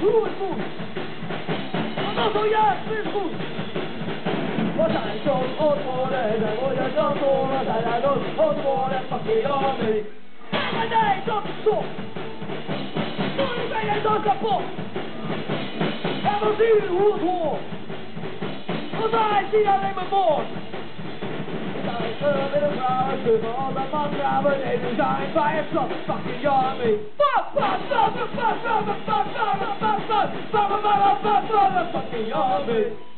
Hoe is goed? Wat wil jij? Is goed. We zijn zo'n ontwoorden en word je zo horen. Zijn wij zo'n ontwoorden, fucking army. Maar nee, dat is top. Nu ben je zo kapot. En we zien hoe het hoort. Want wij zien alleen maar moord. Met een vrouw, kunnen als een man naar beneden zijn bij een slot, fucking army. Fucking army.